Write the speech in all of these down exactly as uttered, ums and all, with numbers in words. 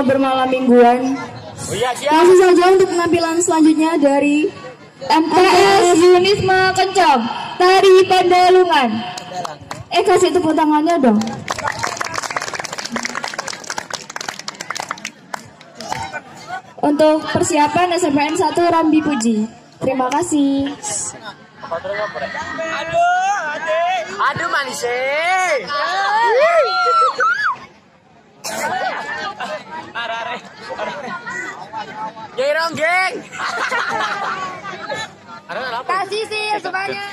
selama bermalam mingguan. Langsung saja untuk penampilan selanjutnya dari M T S Yunisma Kencong, tari Pandalungan. Eh kasih tepuk tangannya dong. Untuk persiapan S M P N satu Rambi Puji. Terima kasih. Aduh, adik. Aduh manis eh. Arare. Gerong geng. Kasih sih semuanya.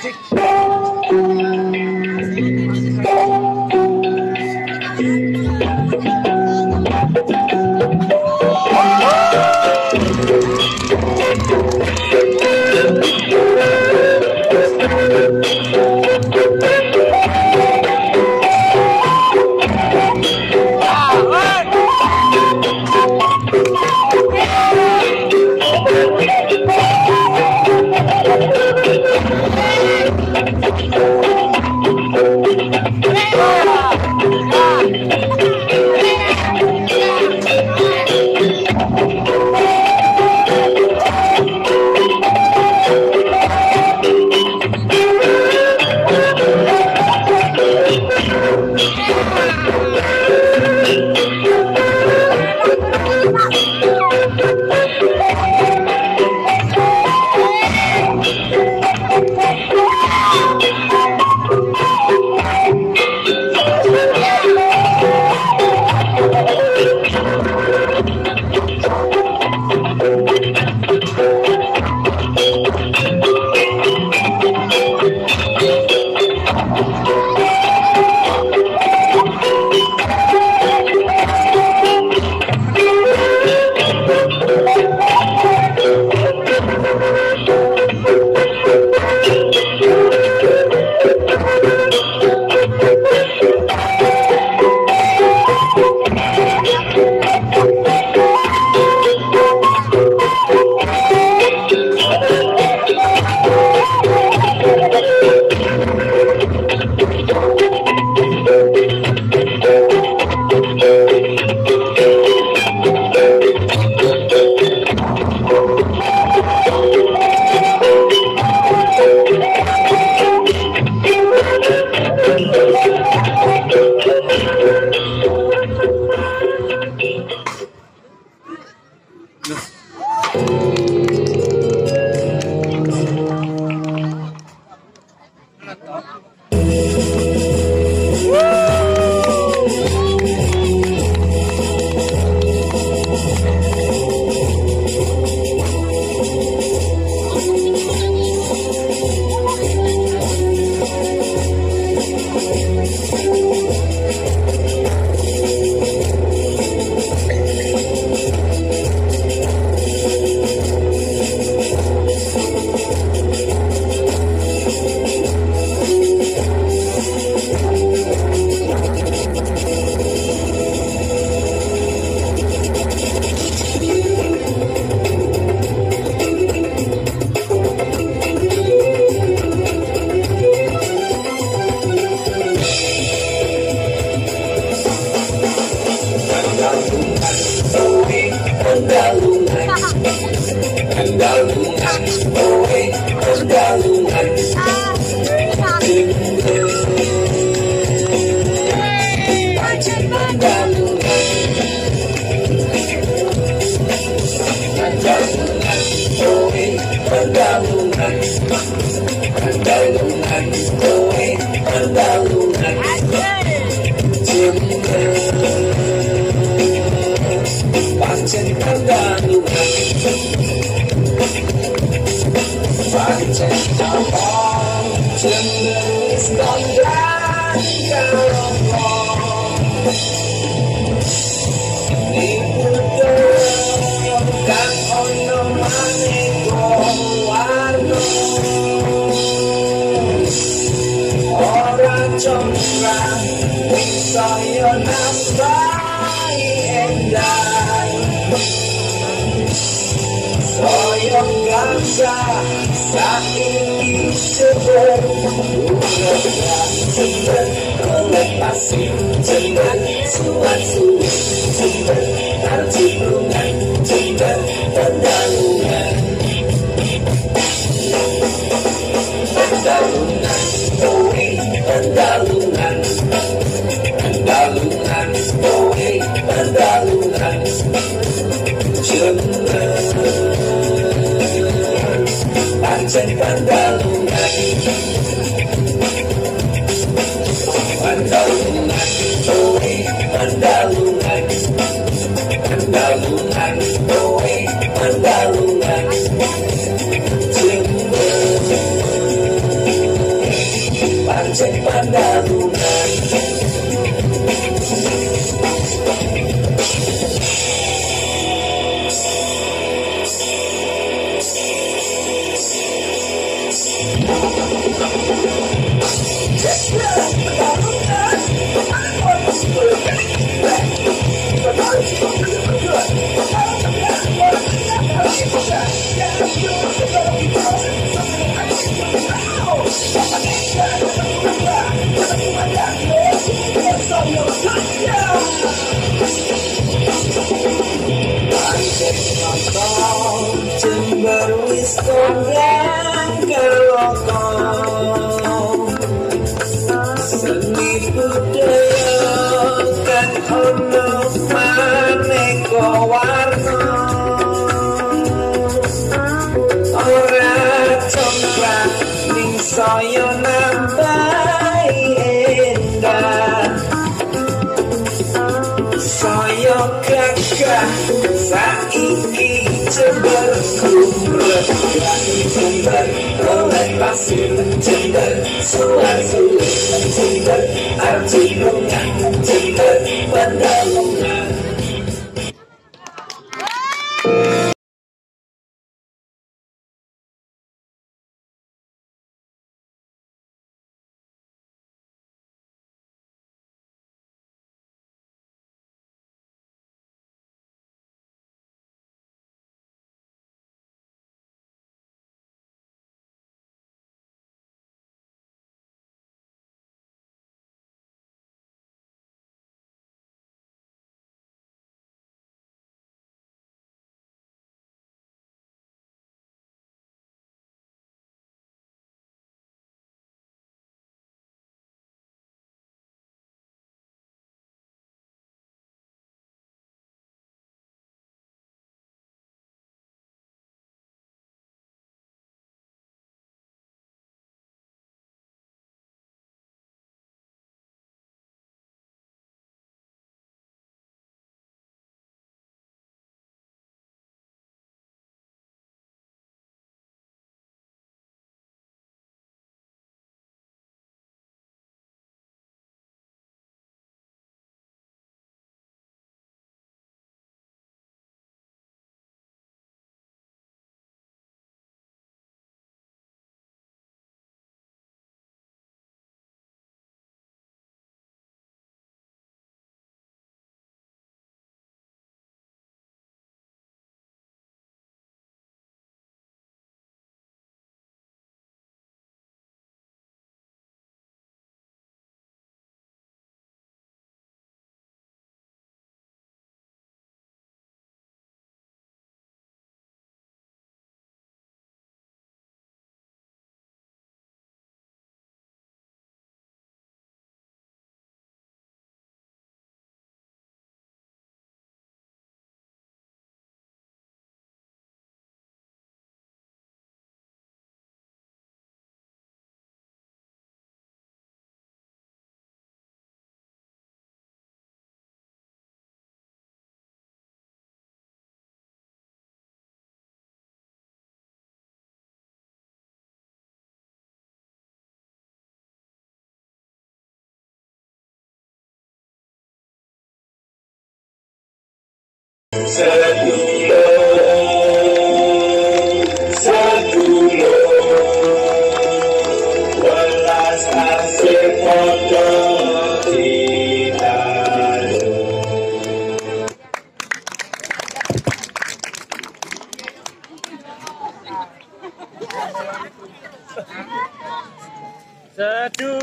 Jember, jember, suat suwi, jember. Arjungan Jember Pendalungan Pendalungan Oe Pendalungan Pendalungan Oe Pendalungan Jember Pancen Pendalungan Pendalungan Oe Pendalungan Pendalungan Oe Pendalungan Jember Pancen Pendalungan Jember wis kondang keloko seni budaya kan ono maneka warna ora congklak ning saya nambahi endah saya gagah saiki Jember kumrek Jember oleh pasir Jember suar-suar Jember arjungan Jember Pendalungan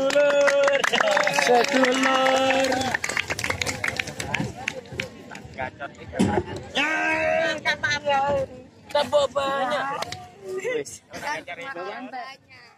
Sedulur, sedulur. Tambah banyak. Banyak.